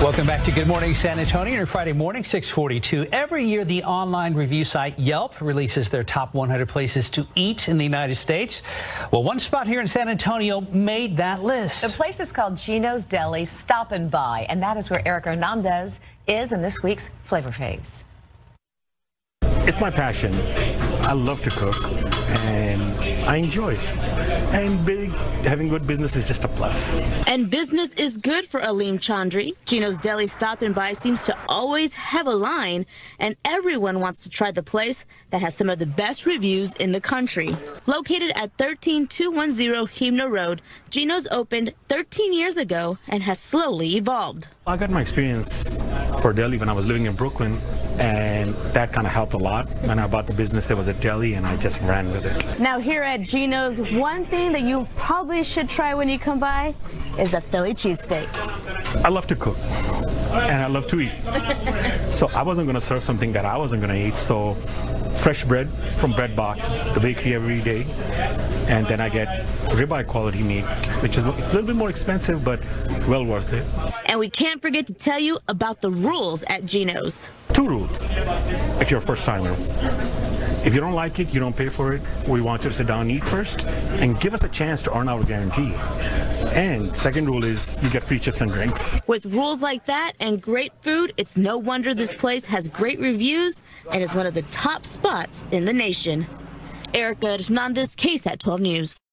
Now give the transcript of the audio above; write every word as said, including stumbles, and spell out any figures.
Welcome back to Good Morning San Antonio, your Friday morning, six forty-two. Every year, the online review site Yelp releases their top one hundred places to eat in the United States. Well, one spot here in San Antonio made that list. The place is called Gino's Deli Stop and Buy, and that is where Eric Hernandez is in this week's Flavor Faves. It's my passion. I love to cook, and I enjoy it. And big, having good business is just a plus. And business is good for Aleem Chandri. Gino's Deli Stop and Buy seems to always have a line, and everyone wants to try the place that has some of the best reviews in the country. Located at thirteen two one zero Huebner Rd, Gino's opened thirteen years ago and has slowly evolved. I got my experience for deli when I was living in Brooklyn, and that kind of helped a lot. When I bought the business, there was a deli, and I just ran with it. Now here at Gino's, one thing that you probably should try when you come by is a Philly cheesesteak. I love to cook, and I love to eat. So I wasn't going to serve something that I wasn't going to eat. So fresh bread from Bread Box, the bakery every day, and then I get ribeye quality meat, which is a little bit more expensive, but well worth it. And we can't forget to tell you about the rules at Gino's. Two rules if you're a first timer. If you don't like it, you don't pay for it. We want you to sit down and eat first and give us a chance to earn our guarantee. And second rule is you get free chips and drinks. With rules like that and great food, it's no wonder this place has great reviews and is one of the top spots in the nation. Erica Hernandez, K S A T twelve News.